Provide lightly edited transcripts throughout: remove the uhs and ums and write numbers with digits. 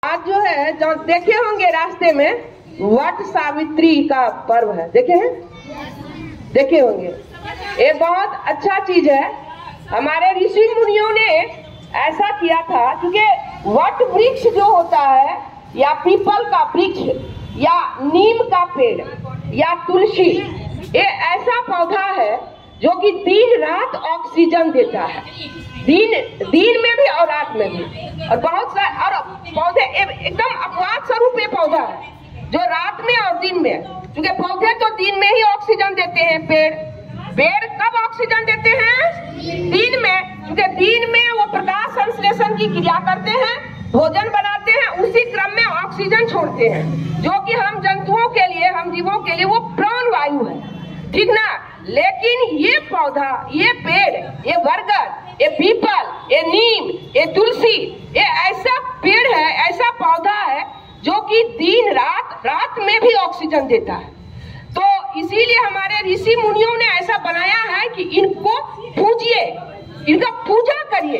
आज जो है जो देखे होंगे रास्ते में वट सावित्री का पर्व है, देखे हैं? देखे होंगे। ये बहुत अच्छा चीज है। हमारे ऋषि मुनियों ने ऐसा किया था क्योंकि वट वृक्ष जो होता है या पीपल का वृक्ष या नीम का पेड़ या तुलसी, ये ऐसा पौधा है जो कि दिन रात ऑक्सीजन देता है, दिन में भी और रात में भी। और बहुत सारे और पौधे एकदम अपवाद स्वरूप ये पौधा है जो रात में और दिन में, क्योंकि पौधे तो दिन में ही ऑक्सीजन देते हैं। पेड़ कब ऑक्सीजन देते हैं? दिन में, क्योंकि दिन में वो प्रकाश संश्लेषण की क्रिया करते हैं, भोजन बनाते हैं, उसी क्रम में ऑक्सीजन छोड़ते हैं, जो कि हम जंतुओं के लिए, हम जीवों के लिए वो प्राण वायु है, ठीक ना। लेकिन ये पौधा, ये पेड़, ये बरगद, ये पीपल, ये नीम, ये तुलसी, ये ऐसा पेड़ है, ऐसा पौधा है जो कि दिन रात में भी ऑक्सीजन देता है। तो इसीलिए हमारे ऋषि मुनियों ने ऐसा बनाया है कि इनको पूजिए, इनका पूजा करिए,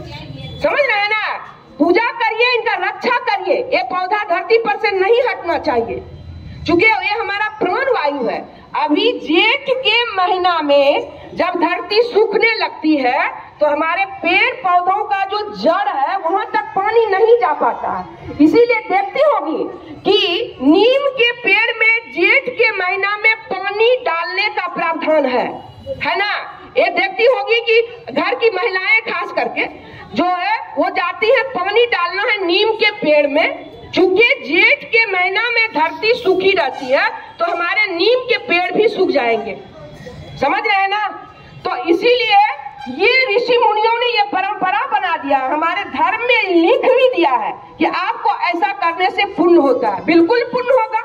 समझ रहे हैं ना? पूजा करिए, इनका रक्षा करिए। ये पौधा धरती पर से नहीं हटना चाहिए क्योंकि ये हमारा प्राण वायु है। अभी जेठ के महीना में जब धरती सूखने लगती है तो हमारे पेड़ पौधों का जो जड़ है वहां तक पानी नहीं जा पाता है। इसीलिए देखती होगी कि नीम के पेड़ में जेठ के महीना में पानी डालने का प्रावधान है ना। ये देखती होगी कि घर की महिलाएं खास करके जो है वो जाती है पानी डालना है नीम के पेड़ में, चूंकि जेठ के महीना में धरती सूखी रहती है तो हमारे नीम के पेड़ भी सूख जाएंगे, समझ रहे हैं ना। तो इसीलिए ये ऋषि मुनियों ने ये परंपरा बना दिया, हमारे धर्म में लिख भी दिया है कि आपको ऐसा करने से पुण्य होता है। बिल्कुल पुण्य होगा।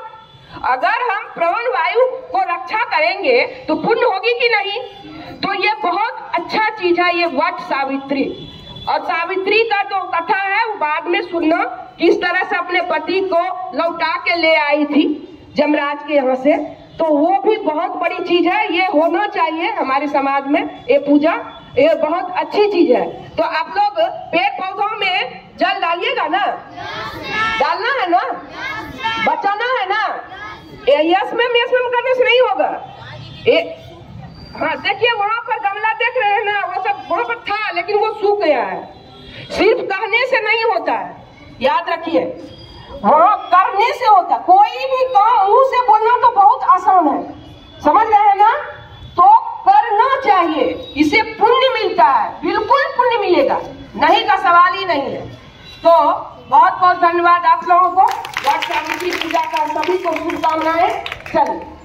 अगर हम प्राण वायु को रक्षा करेंगे तो पुण्य होगी कि नहीं? तो ये बहुत अच्छा चीज है ये वट सावित्री। और सावित्री का जो कथा है वो बाद में सुनना, किस तरह से अपने पति को लौटा के ले आई थी जमराज के यहाँ से। तो वो भी बहुत बड़ी चीज है, ये होना चाहिए हमारे समाज में। ये पूजा ये बहुत अच्छी चीज है। तो आप लोग पेड़ पौधों में जल डालिएगा ना, डालना है ना, बचाना है ना। यस मैम करने से नहीं होगा। हाँ देखिए वहाँ पर गमला देख रहे हैं ना, वो सब वहाँ पर था लेकिन वो सूख गया है। सिर्फ कहने से नहीं होता है, याद रखिए, वहाँ करने से होता। कोई भी काम मुंह से बोलना तो बहुत आसान है, समझ रहे हैं ना। तो करना चाहिए, इससे पुण्य मिलता है, बिल्कुल पुण्य मिलेगा, नहीं का सवाल ही नहीं है। तो बहुत बहुत धन्यवाद आप लोगों को। वट सावित्री पूजा का सभी को शुभकामनाएं। चलिए।